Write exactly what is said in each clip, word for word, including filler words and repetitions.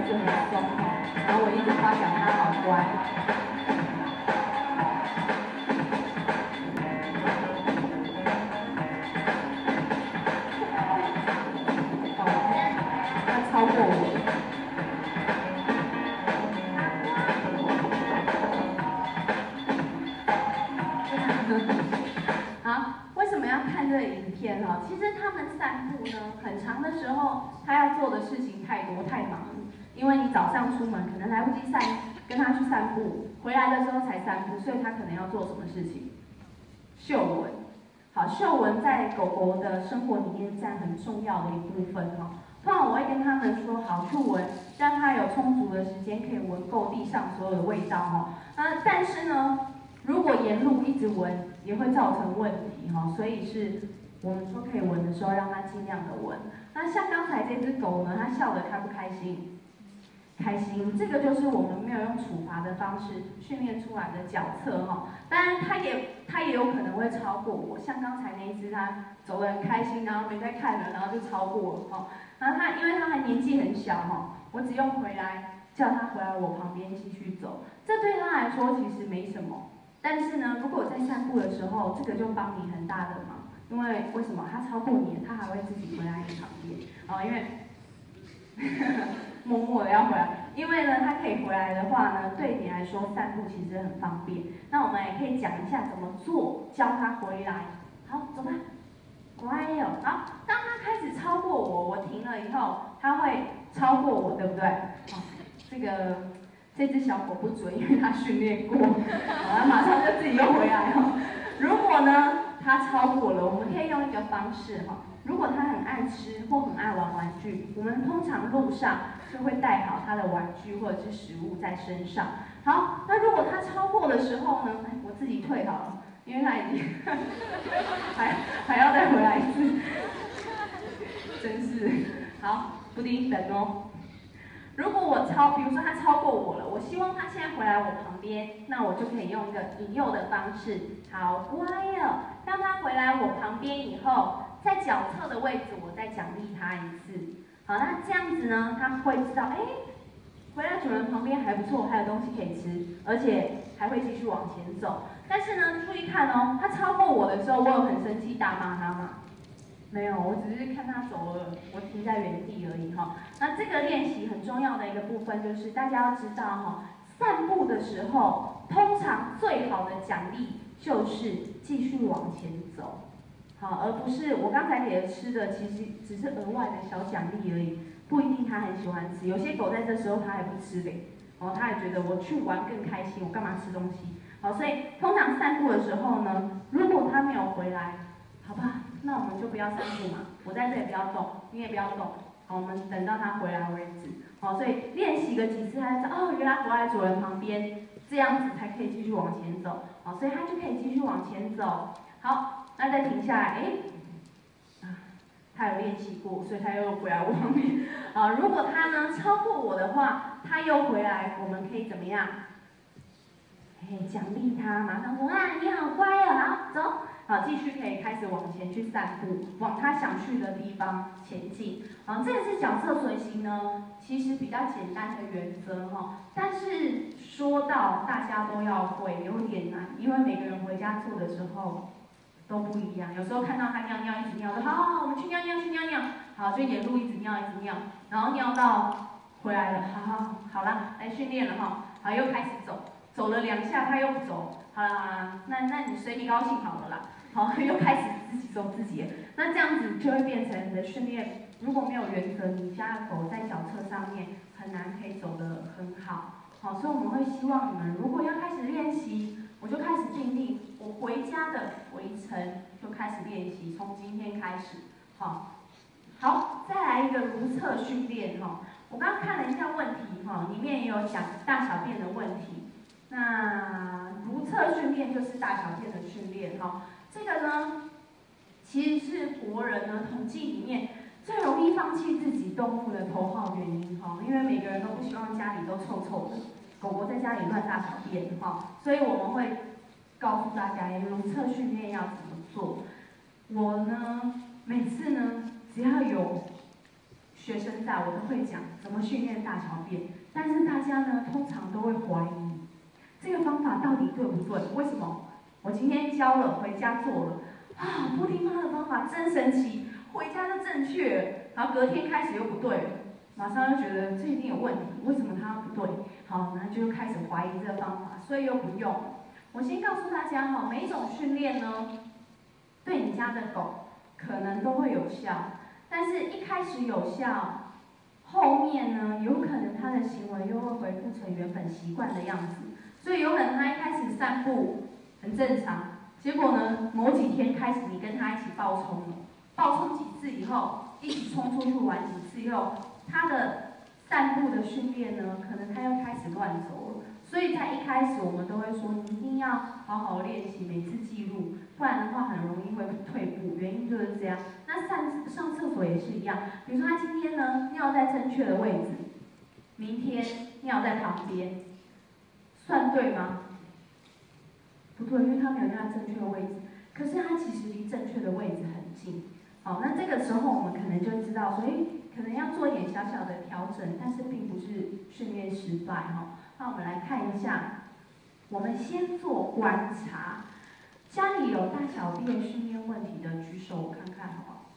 子很松哦，然后我一直夸奖他好乖。哦，他超过我。好，为什么要看这个影片哈？其实他们散步呢，很长的时候，他要做的事情太多太忙了。因为你早上出门可能来不及散，跟他去散步，回来的时候才散步，所以他可能要做什么事情？嗅闻。好，嗅闻在狗狗的生活里面占很重要的一部分哈。通常我会跟他们说，好去闻，让它有充足的时间可以闻够地上所有的味道哈。呃，但是呢，如果沿路一直闻，也会造成问题哈。所以是我们说可以闻的时候，让它尽量的闻。那像刚才这只狗呢，它笑得开不开心？开心，这个就是我们没有用处罚的方式训练出来的角色哈。当然，它也它也有可能会超过我，像刚才那一只，它走得很开心，然后没在看了，然后就超过了哈。然后它因为它还年纪很小哈，我只用回来叫它回来我旁边继续走，这对它来说其实没什么。但是呢，如果在散步的时候，这个就帮你很大的忙，因为为什么？它超过你，它还会自己回来你旁边啊，因为。默默的要回来，因为呢，它可以回来的话呢，对你来说散步其实很方便。那我们也可以讲一下怎么做，教它回来。好，走吧，乖哦。好，当它开始超过我，我停了以后，它会超过我，对不对？好，这个这只小狗不准，因为它训练过，好，它马上就自己又回来了。如果呢，它超过了，我们可以用一个方式哈。如果它很爱吃或很爱玩玩具，我们通常路上就会带好它的玩具或者是食物在身上。好，那如果它超过的时候呢，哎，我自己退好了，因为它已经还还要再回来一次，真是好，布丁等哦。如果我超，比如说它超过我了，我希望它现在回来我旁边，那我就可以用一个引诱的方式，好乖哦，让它回来我旁边以后。在脚侧的位置，我再奖励他一次。好，那这样子呢，他会知道，哎，回来主人旁边还不错，还有东西可以吃，而且还会继续往前走。但是呢，注意看哦，他超过我的时候，我有很生气大骂他吗？没有，我只是看他走了，我停在原地而已哈。那这个练习很重要的一个部分就是大家要知道哈，散步的时候，通常最好的奖励就是继续往前走。好，而不是我刚才给的吃的，其实只是额外的小奖励而已，不一定它很喜欢吃。有些狗在这时候它还不吃嘞，哦，它也觉得我去玩更开心，我干嘛吃东西？好，所以通常散步的时候呢，如果它没有回来，好吧，那我们就不要散步嘛，我在这里不要动，你也不要动，好，我们等到它回来为止。好，所以练习个几次，它知道哦，原来回来主人旁边，这样子才可以继续往前走。好，所以它就可以继续往前走。好。那再停下来，哎，啊，他有练习过，所以他又回来我旁边。啊，如果他呢超过我的话，他又回来，我们可以怎么样？哎，奖励他，马上说啊，你好乖哦，好，走，好，继续可以开始往前去散步，往他想去的地方前进。啊，这个是角色随行呢，其实比较简单的原则哈，但是说到大家都要会，有点难，因为每个人回家做的时候。都不一样，有时候看到他尿尿一直尿，说好好好，我们去尿尿去尿尿，好就沿路一直尿一直尿，然后尿到回来了，好好好啦，来训练了哈，好又开始走，走了两下他又不走，好啦，那那你随你高兴好了啦，好又开始自己走自己了，那这样子就会变成你的训练，如果没有原则，你家的狗在脚侧上面很难可以走得很好，好，所以我们会希望你们如果要开始练习。我就开始定定我回家的回程，就开始练习，从今天开始，好，好，再来一个如厕训练哈。我刚刚看了一下问题哈，里面也有讲大小便的问题。那如厕训练就是大小便的训练哈。这个呢，其实是国人呢统计里面最容易放弃自己动物的头号原因哈，因为每个人都不希望家里都臭臭的。狗狗在家里乱大小便哈，所以我们会告诉大家如厕训练要怎么做。我呢，每次呢，只要有学生在，我都会讲怎么训练大小便，但是大家呢通常都会怀疑这个方法到底对不对？为什么？我今天教了，回家做了，啊，布丁妈的方法真神奇，回家就正确，然后隔天开始又不对了，马上就觉得这一定有问题，为什么它不对？好，然后就开始怀疑这个方法，所以又不用。我先告诉大家哈，每一种训练呢，对你家的狗可能都会有效，但是一开始有效，后面呢，有可能它的行为又会恢复成原本习惯的样子，所以有可能它一开始散步很正常，结果呢，某几天开始你跟它一起暴冲了，暴冲几次以后，一起冲出去玩几次以后，它的散步的训练呢，可能它又开始乱走了。所以在一开始我们都会说，你一定要好好练习，每次记录，不然的话很容易会退步。原因就是这样。那上上厕所也是一样，比如说他今天呢尿在正确的位置，明天尿在旁边，算对吗？不对，因为他没有尿在正确的位置，可是他其实离正确的位置很近。好，那这个时候我们可能就知道说，哎，可能要做一点小小的调整，但是并不是训练失败哈。那我们来看一下，我们先做观察。家里有大小便训练问题的举手，我看看好不好？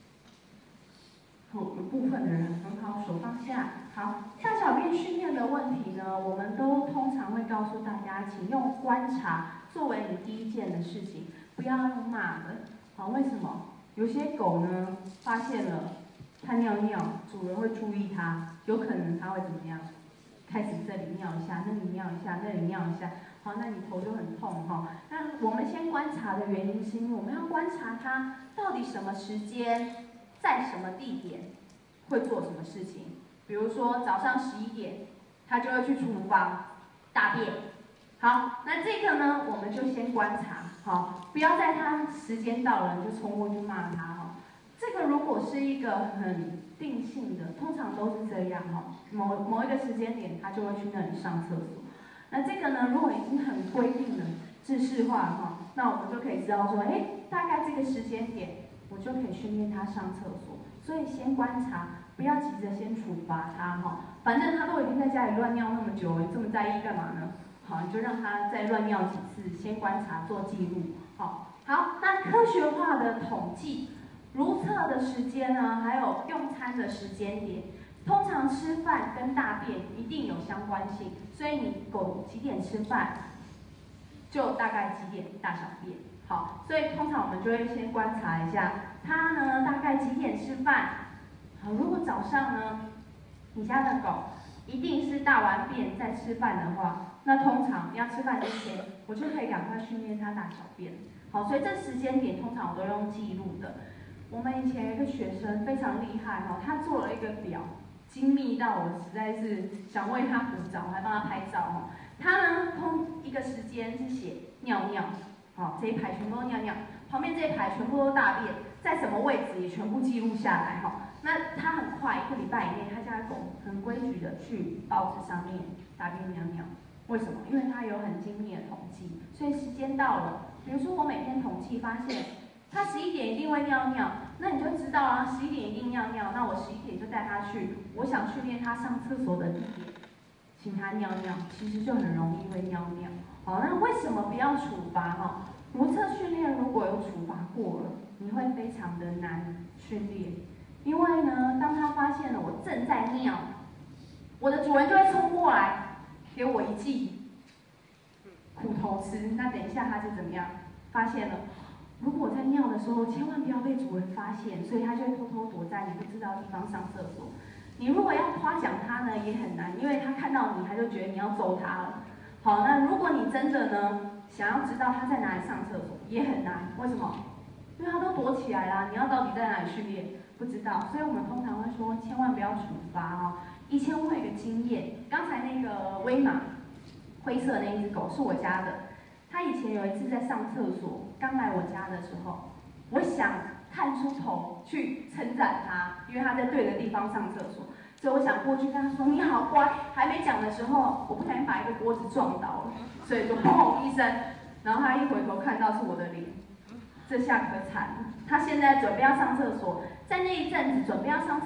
有部分的人很好，手放下。好，大小便训练的问题呢，我们都通常会告诉大家，请用观察作为你第一件的事情，不要用骂的。好，为什么？有些狗呢，发现了它尿尿，主人会注意它，有可能它会怎么样？开始这里尿一下，那里尿一下，那里尿一下，好，那你头就很痛哈。那我们先观察的原因是因为我们要观察它到底什么时间，在什么地点会做什么事情。比如说早上十一点，它就会去厨房大便。好，那这个呢，我们就先观察，好，不要在它时间到了你就冲过去骂它哈。这个如果是一个很定性的，通常都是这样哈，某某一个时间点，它就会去那里上厕所。那这个呢，如果已经很规定了、制式化哈，那我们就可以知道说，哎，大概这个时间点，我就可以训练它上厕所。所以先观察，不要急着先处罚它哈，反正它都已经在家里乱尿那么久了，你这么在意干嘛呢？好，你就让它再乱尿几次，先观察做记录。好，好，那科学化的统计。如厕的时间呢，还有用餐的时间点，通常吃饭跟大便一定有相关性，所以你狗几点吃饭，就大概几点大小便。好，所以通常我们就会先观察一下，它呢大概几点吃饭。好，如果早上呢，你家的狗一定是大完便再吃饭的话，那通常你要吃饭之前，我就可以赶快训练它大小便。好，所以这时间点通常我都用记录的。我们以前有一个学生非常厉害哈，他做了一个表，精密到我实在是想为他鼓掌，我还帮他拍照哈。他呢，通一个时间是写尿尿，好，这一排全部都尿尿，旁边这一排全部都大便，在什么位置也全部记录下来哈。那他很快一个礼拜以内，他家狗很规矩的去报纸上面大便尿尿。为什么？因为他有很精密的统计，所以时间到了，比如说我每天统计发现。他十一点一定会尿尿，那你就知道啊，十一点一定尿尿，那我十一点就带他去，我想训练他上厕所的地点，请他尿尿，其实就很容易会尿尿。好，那为什么不要处罚哈？如厕训练如果有处罚过了，你会非常的难训练，因为呢，当他发现了我正在尿，我的主人就会冲过来给我一记苦头吃，那等一下他就怎么样？发现了。如果在尿的时候，千万不要被主人发现，所以他就会偷偷躲在你不知道的地方上厕所。你如果要夸奖他呢，也很难，因为他看到你，他就觉得你要揍他了。好，那如果你真的呢，想要知道他在哪里上厕所，也很难。为什么？因为他都躲起来啦，你要到底在哪里训练，不知道。所以我们通常会说，千万不要处罚哦。以前我有一个经验，刚才那个威马灰色那一只狗是我家的。他以前有一次在上厕所，刚来我家的时候，我想探出头去称赞他，因为他在对的地方上厕所，所以我想过去跟他说：“你好乖。”还没讲的时候，我不小心把一个锅子撞倒了，所以就砰一声，然后他一回头看到是我的脸，这下可惨了。他现在准备要上厕所，在那一阵子准备要上厕所的时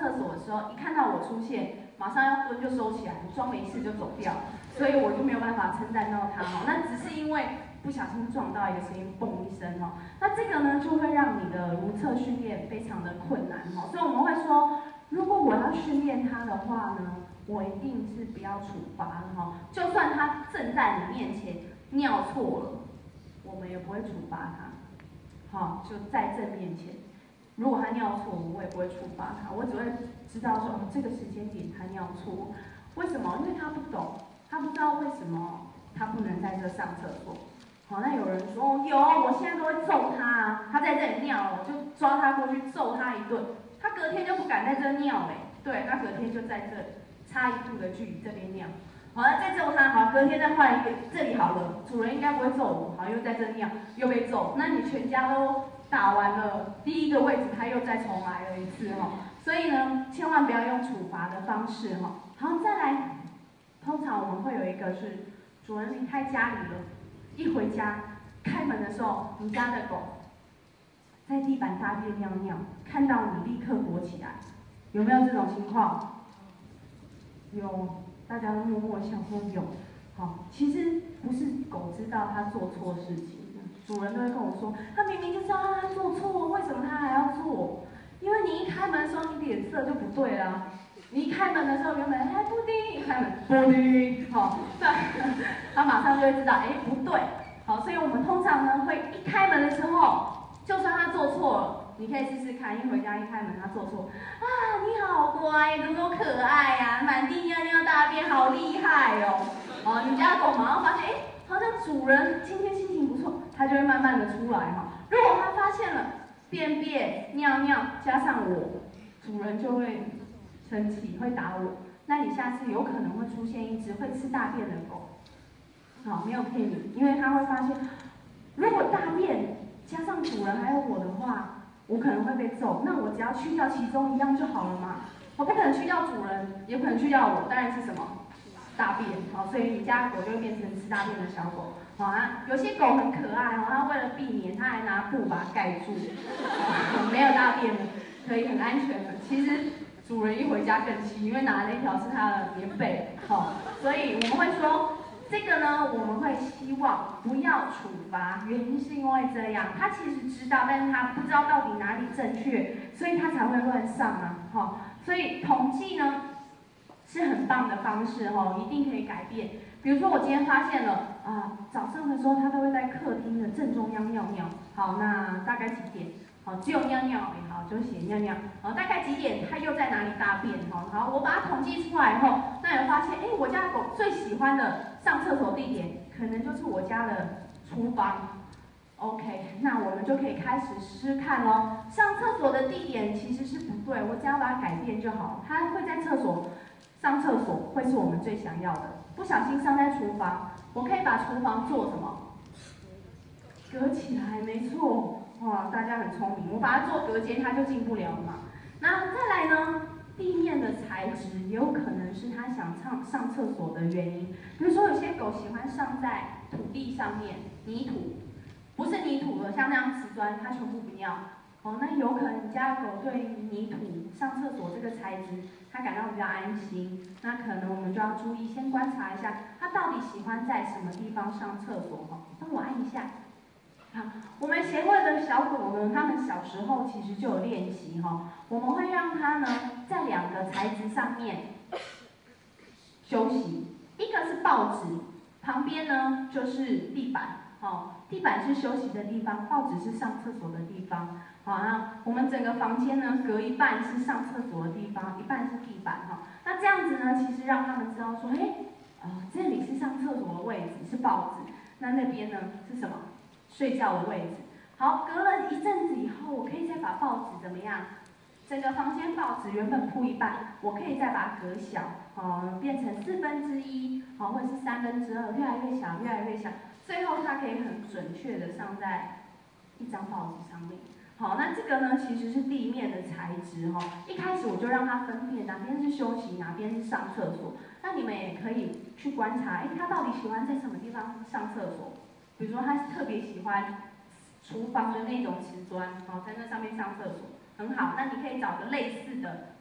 时候，一看到我出现，马上要蹲就收起来，装没事就走掉，所以我就没有办法称赞到他哦。那只是因为不小心撞到一个声音，嘣一声哦。那这个呢，就会让你的如厕训练非常的困难哦。所以我们会说，如果我要训练他的话呢，我一定是不要处罚的哈。就算他正在你面前尿错了，我们也不会处罚他。好，就在正面前。如果他尿错，我也不会处罚他，我只会知道说，哦，这个时间点他尿错，为什么？因为他不懂，他不知道为什么他不能在这上厕所。好，那有人说，哦，有，我现在都会揍他啊，他在这里尿了，我就抓他过去揍他一顿，他隔天就不敢在这尿嘞，对，他隔天就在这差一步的距离这边尿。好，那再揍他，好，隔天再换一个，这里好了，主人应该不会揍我，好，又在这尿，又被揍，那你全家都打完了，第一个位置他又再重来了一次哈，所以呢，千万不要用处罚的方式哈。好，再来，通常我们会有一个是主人离开家里了，一回家开门的时候，你家的狗在地板大便尿尿，看到你立刻躲起来，有没有这种情况？有。大家都默默想说有，好，其实不是狗知道它做错事情，主人都会跟我说，他明明就知道他做错，为什么他还要做？因为你一开门的时候，你脸色就不对啦。你一开门的时候，原本哎布丁，一开门布丁，好，对，他马上就会知道，哎不对，好，所以我们通常呢会一开门的时候，就算他做错了。你可以试试看，一回家一开门，他做错，啊，你好乖，怎么那么可爱呀、啊？满地尿尿大便，好厉害哦！哦，你家狗马上发现，哎，好像主人今天心情不错，它就会慢慢的出来哈。如果它发现了便便、尿尿加上我，主人就会生气，会打我。那你下次有可能会出现一只会吃大便的狗，好，没有骗你，因为它会发现，如果大便加上主人还有我的话。我可能会被揍，那我只要去掉其中一样就好了嘛。我不可能去掉主人，也不可能去掉我，当然是什么大便。好，所以你家狗就会变成吃大便的小狗。好啊，有些狗很可爱哦，它为了避免，它还拿布把它盖住，没有大便了，可以很安全的。其实主人一回家更气，因为拿的那条是它的棉被。好，所以我们会说。这个呢，我们会希望不要处罚，原因是因为这样，他其实知道，但是他不知道到底哪里正确，所以他才会乱上啊，哈、哦。所以统计呢是很棒的方式，哈、哦，一定可以改变。比如说我今天发现了，啊、呃，早上的时候他都会在客厅的正中央尿尿，好，那大概几点？好，只有尿尿也好，就写尿尿。好，大概几点他又在哪里大便？哈，好，我把它统计出来以后，那有发现，哎，我家的狗最喜欢的上厕所地点，可能就是我家的厨房。OK， 那我们就可以开始试试看咯。上厕所的地点其实是不对，我只要把它改变就好。它会在厕所上厕所，会是我们最想要的。不小心上在厨房，我可以把厨房做什么？隔起来，没错。哇，大家很聪明，我把它做隔间，它就进不了嘛。那再来呢，地面的材质也有可能是它想上上厕所的原因。比如说，有些狗喜欢上在土地上面，泥土，不是泥土的，像那样瓷砖，它全部不要。哦，那有可能你家的狗对泥土上厕所这个材质，它感到比较安心。那可能我们就要注意，先观察一下，它到底喜欢在什么地方上厕所哈。帮我按一下。好，我们协会的小狗呢，它们小时候其实就有练习哈，我们会让它呢在两个材质上面休息，一个是报纸，旁边呢就是地板，好，地板是休息的地方，报纸是上厕所的地方，好，那我们整个房间呢隔一半是上厕所的地方，一半是地板哈，那这样子呢，其实让他们知道说，哎，啊、呃，这里是上厕所的位置，是报纸，那那边呢是什么？睡觉的位置。好，隔了一阵子以后，我可以再把报纸怎么样？整个房间报纸原本铺一半，我可以再把它隔小，哦，变成四分之一，哦，或者是三分之二，越来越小，越来越小，最后它可以很准确的上在一张报纸上面。好，那这个呢其实是地面的材质哈、哦。一开始我就让它分辨哪边是休息，哪边是上厕所。那你们也可以去观察，哎，它到底喜欢在什么地方上厕所？比如说，他特别喜欢厨房的那种瓷砖，好，在那上面上厕所，很好。那你可以找个类似的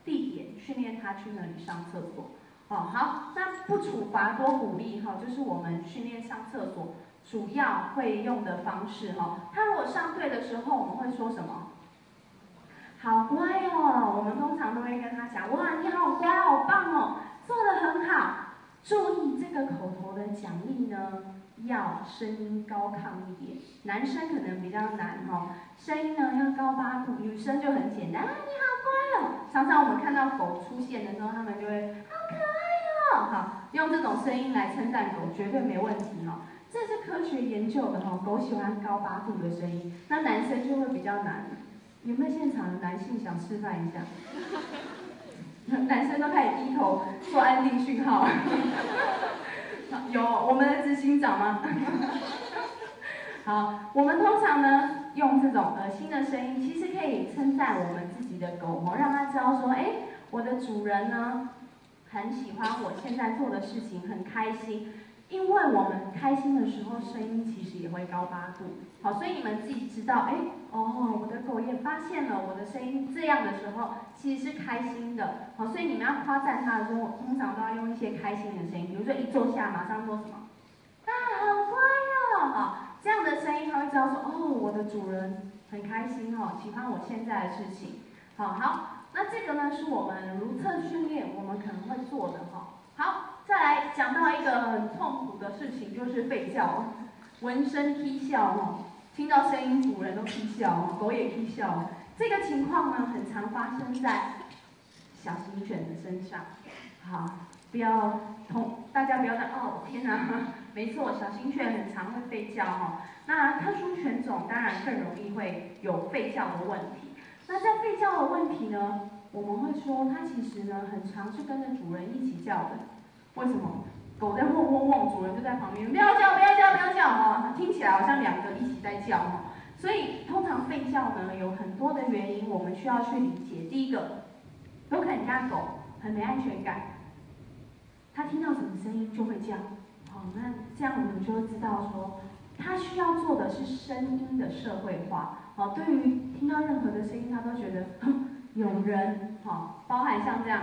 地点，训练它去那里上厕所。哦，好，那不处罚多鼓励哈，就是我们训练上厕所主要会用的方式哈。他如果上对的时候，我们会说什么？好乖哦，我们通常都会跟他讲，哇，你好乖，好棒哦，做得很好。注意这个口头的奖励呢，要声音高亢一点，男生可能比较难哈、哦，声音呢要高八度，女生就很简单，啊，你好乖哦。常常我们看到狗出现的时候，他们就会好可爱哦，好，用这种声音来称赞狗绝对没问题哈、哦，这是科学研究的哈、哦，狗喜欢高八度的声音，那男生就会比较难。有没有现场的男性想示范一下？男生都开始低头做安定讯号。有我们的执行长吗？好，我们通常呢用这种恶心的声音，其实可以称赞我们自己的狗哦，让它知道说，哎，我的主人呢很喜欢我现在做的事情，很开心。因为我们开心的时候，声音其实也会高八度。好，所以你们自己知道，哎，哦，我的狗也发现了我的声音这样的时候，其实是开心的。好，所以你们要夸赞它的时候，通常都要用一些开心的声音，比如说一坐下马上说什么，啊，好乖哦，好，这样的声音它会知道说，哦，我的主人很开心哦，喜欢我现在的事情。好好，那这个呢是我们如厕训练我们可能会做的哈。好。再来讲到一个很痛苦的事情，就是吠叫，闻声啼笑哦，听到声音主人都啼笑哦，狗也啼笑哦。这个情况呢，很常发生在小型犬的身上。好，不要痛，大家不要再哦，天哪，没错，小型犬很常会吠叫哦。那特殊犬种当然更容易会有吠叫的问题。那在吠叫的问题呢，我们会说它其实呢，很常是跟着主人一起叫的。为什么？狗在汪汪汪，主人就在旁边，不要叫，不要叫，不要叫哦，听起来好像两个一起在叫哦。所以通常吠叫呢有很多的原因，我们需要去理解。第一个，有可能你家狗很没安全感，它听到什么声音就会叫。好，那这样我们就知道说，它需要做的是声音的社会化。好，对于听到任何的声音，它都觉得有人。好，包含像这样。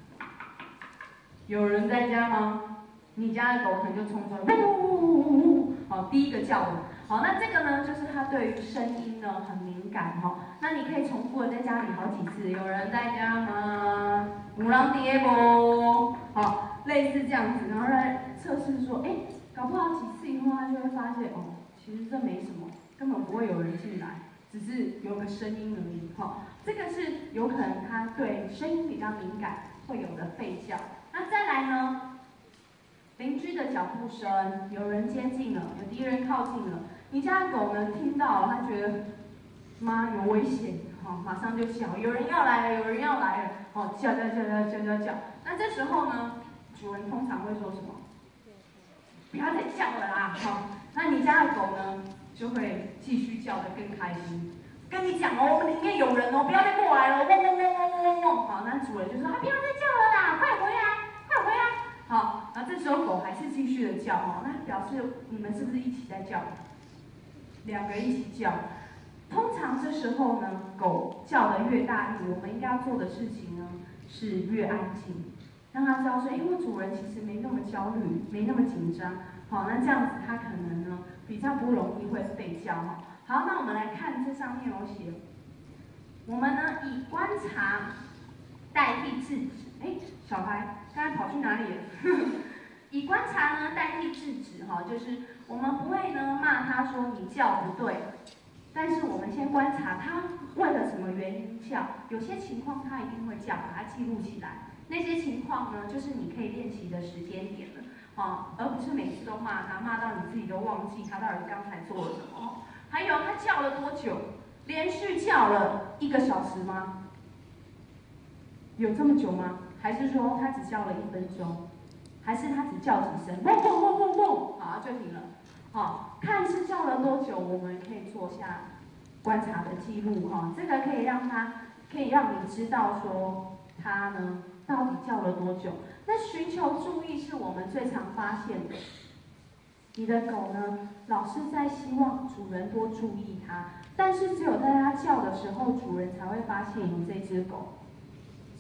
有人在家吗？你家的狗可能就冲出来，呜呜呜呜呜，好，第一个叫的。好，那这个呢，就是它对于声音呢很敏感哈。那你可以重复的在家里好几次。有人在家吗？五郎爹不？好，类似这样子，然后来测试说，哎，搞不好几次以后，它就会发现哦，其实这没什么，根本不会有人进来，只是有个声音而已。哈，这个是有可能它对声音比较敏感会有的吠叫。那再来呢？邻居的脚步声，有人接近了，有敌人靠近了。你家的狗呢，听到了，它觉得妈有危险，好、哦，马上就叫，有人要来了，有人要来了，哦，叫叫叫叫叫叫叫。那这时候呢，主人通常会说什么？不要再叫了啦，好、哦。那你家的狗呢，就会继续叫得更开心。跟你讲哦，我们里面有人哦，不要再过来了，汪汪汪汪汪汪汪。好，那主人就说，啊，不要再叫了啦，快回来，快回来。好，那这时候狗还是继续的叫哦，那表示你们是不是一起在叫？两个一起叫。通常这时候呢，狗叫得越大力，我们应该要做的事情呢是越安静，让它知道说，因为主人其实没那么焦虑，没那么紧张。好，那这样子它可能呢比较不容易会吠叫哈。好，那我们来看这上面有写，我们呢以观察代替制止。哎，小孩刚才跑去哪里了？以观察呢代替制止哈，就是我们不会呢骂他说你叫不对，但是我们先观察他为了什么原因叫。有些情况他一定会叫，把它记录起来。那些情况呢，就是你可以练习的时间点了，哦，而不是每次都骂他，骂到你自己都忘记他到底刚才做了什么。还有他叫了多久？连续叫了一个小时吗？有这么久吗？还是说他只叫了一分钟？还是他只叫几声，嗡嗡嗡嗡嗡，好就停了。好，看是叫了多久，我们可以做下观察的记录哈，这个可以让他，可以让你知道说他呢到底叫了多久。那寻求注意是我们最常发现的。你的狗呢，老是在希望主人多注意它，但是只有在它叫的时候，主人才会发现有这只狗。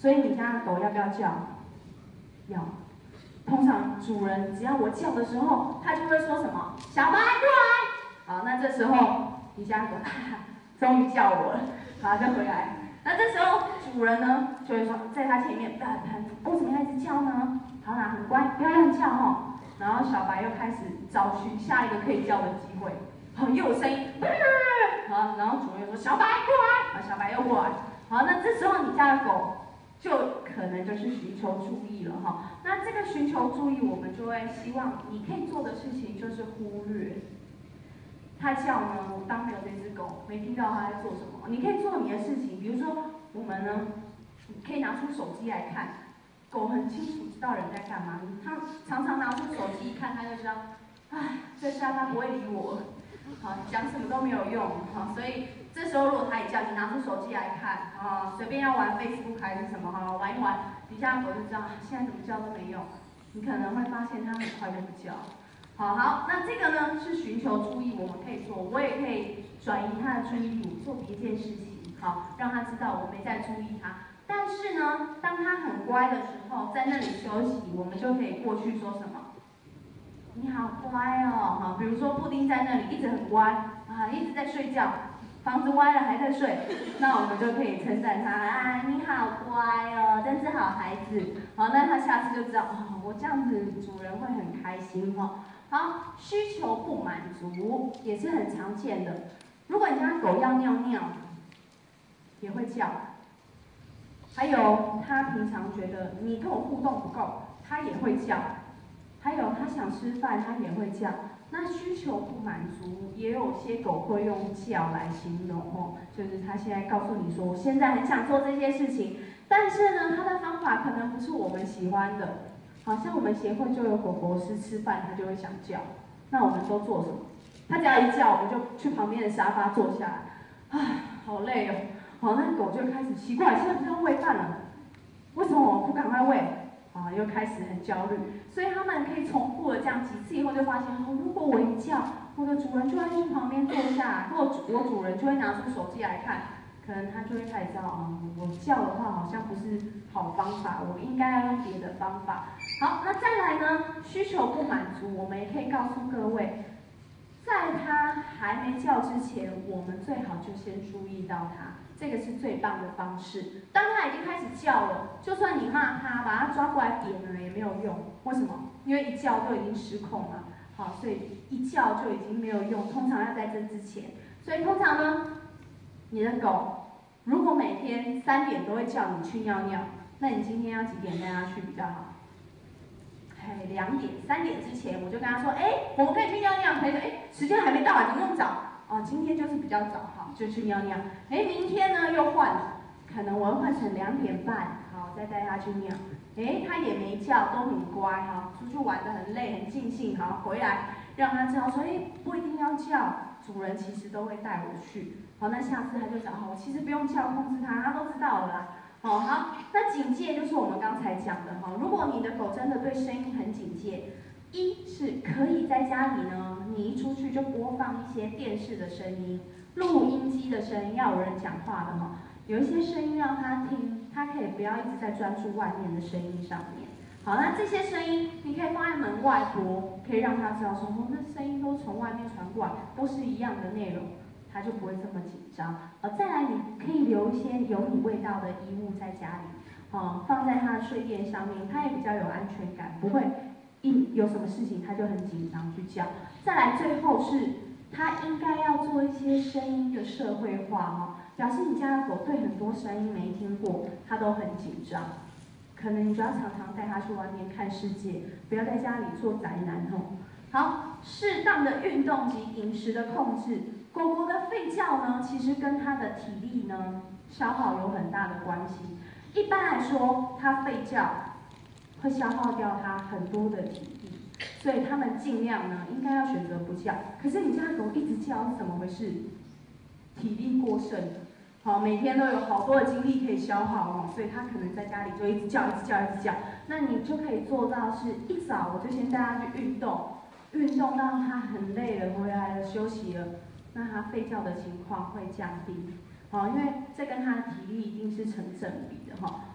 所以你家的狗要不要叫？要。通常主人只要我叫的时候，它就会说什么？小白过来。好，那这时候你家狗哈哈终于叫我了，好就回来。那这时候主人呢就会说，在它前面，它为什么要一直叫呢？好啦，很乖，不要乱叫哦。然后小白又开始找寻下一个可以叫的机会，好又有声音，好，然后主人又说小白过来，好，小白又过来。好，那这时候你家的狗就可能就是寻求注意了哈。那这个寻求注意，我们就会希望你可以做的事情就是忽略。它叫呢，我当没有这只狗，没听到它在做什么。你可以做你的事情，比如说我们呢，可以拿出手机来看，狗很清楚知道人在干嘛。它常常拿出手机一看，它就知道，唉，这下它不会理我了，好，讲什么都没有用，好，所以这时候如果它一叫，你拿出手机来看，啊，随便要玩 Facebook 还是什么，哈，玩一玩，底下狗就知道现在怎么叫都没用，你可能会发现它很快就不叫。好好，那这个呢是寻求注意，我们可以做，我也可以转移他的注意力，做别件事情，好，让他知道我没在注意他。但是呢，当他很乖的时候，在那里休息，我们就可以过去说什么？你好乖哦，哈，比如说布丁在那里一直很乖啊，一直在睡觉，房子歪了还在睡，那我们就可以称赞他，啊，你好乖哦，真是好孩子。好，那他下次就知道，哦，我这样子主人会很开心哦。好，需求不满足也是很常见的。如果你家狗要尿尿，也会叫。还有，它平常觉得你跟我互动不够，它也会叫。还有，它想吃饭，它也会叫。那需求不满足，也有些狗会用叫来形容哦，就是它现在告诉你说，我现在很想做这些事情，但是呢，它的方法可能不是我们喜欢的。好像我们协会就有狗狗是吃饭它就会想叫，那我们都做什么？它只要一叫，我们就去旁边的沙发坐下来，唉，好累哦。好，那狗就开始奇怪，现在不是要喂饭了，为什么我不赶快喂？啊，又开始很焦虑。所以他们可以重复的这样几次以后，就发现哦，如果我一叫，我的主人就会去旁边坐下来，或者我主人就会拿出手机来看。可能他就会开始知道，啊、嗯，我叫的话好像不是好方法，我应该要用别的方法。好，那再来呢？需求不满足，我们也可以告诉各位，在他还没叫之前，我们最好就先注意到他，这个是最棒的方式。当他已经开始叫了，就算你骂他，把他抓过来扁了也没有用。为什么？因为一叫就已经失控了。好，所以一叫就已经没有用，通常要在这之前。所以通常呢，你的狗如果每天三点都会叫你去尿尿，那你今天要几点带它去比较好？哎，两点、三点之前我就跟他说，哎，我们可以去尿尿。他说，哎，时间还没到，怎么那么早？哦，今天就是比较早，好，就去尿尿。哎，明天呢又换了，可能我要换成两点半，好，再带他去尿。哎，他也没叫，都很乖哈，出去玩得很累，很尽兴，好，回来让他知道说，哎，不一定要叫，主人其实都会带我去。好，那下次他就讲，好，其实不用叫控制他，他都知道了啦。好，好，那警戒就是我们刚才讲的哈，如果你的狗真的对声音很警戒，一是可以在家里呢，你一出去就播放一些电视的声音、录音机的声音，要有人讲话的哈，有一些声音让他听，他可以不要一直在专注外面的声音上面。好，那这些声音你可以放在门外播，可以让他知道说，哦，那声音都从外面传过来，都是一样的内容。他就不会这么紧张。呃，再来，你可以留一些有你味道的衣物在家里，哦、呃，放在他的睡垫上面，他也比较有安全感，不会一有什么事情他就很紧张去叫。再来，最后是他应该要做一些声音的社会化哈、哦，表示你家的狗对很多声音没听过，他都很紧张。可能你就要常常带他去外面看世界，不要在家里做宅男哦。好，适当的运动及饮食的控制。狗狗的吠叫呢，其实跟它的体力呢消耗有很大的关系。一般来说，它吠叫会消耗掉它很多的体力，所以它们尽量呢应该要选择不叫。可是你家狗一直叫是怎么回事？体力过剩，好，每天都有好多的精力可以消耗哦，所以它可能在家里就一直叫，一直叫，一直叫。那你就可以做到是一早我就先带它去运动，运动到它很累了，回来了休息了。那它吠叫的情况会降低，好，因为这跟它的体力一定是成正比的哈。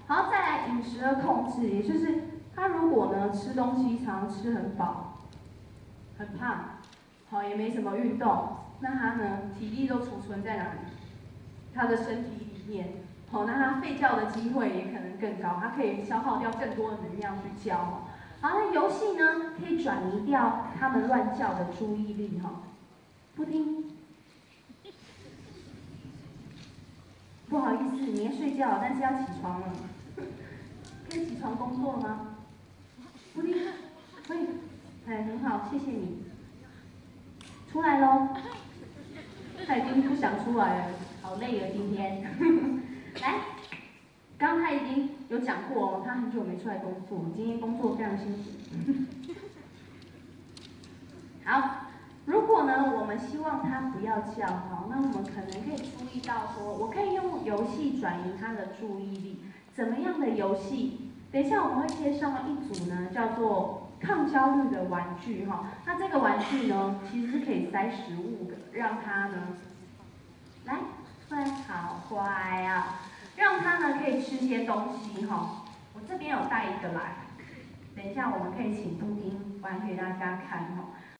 好，再来饮食的控制，也就是他如果呢吃东西常吃很饱，很胖，好也没什么运动，那他呢体力都储存在哪里？他的身体里面，好，那他废觉的机会也可能更高，他可以消耗掉更多的能量去教。好，那游戏呢可以转移掉他们乱叫的注意力哈。布丁，不好意思，你要睡觉，但是要起床了，可以起床工作吗？布丁，可以，哎，很好，谢谢你。出来喽，他已经不想出来了，好累了今天。来，刚刚他已经有讲过哦，他很久没出来工作，今天工作非常辛苦。好，如果呢，我们希望他不要叫哈，那我们可能可以注意到说，我可以用游戏转移他的注意力。怎么样的游戏？等一下我们会介绍一组呢，叫做抗焦虑的玩具哈。那这个玩具呢，其实是可以塞食物的，让他呢，来，乖，好乖啊，让他呢可以吃些东西哈。我这边有带一个来，等一下我们可以请布丁玩给大家看哈。